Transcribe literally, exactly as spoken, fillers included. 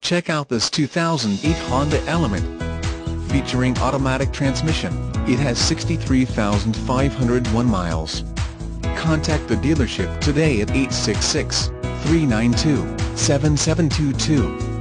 Check out this two thousand eight Honda Element. Featuring automatic transmission, it has sixty-three thousand five hundred one miles. Contact the dealership today at eight six six, three nine two, seven seven two two.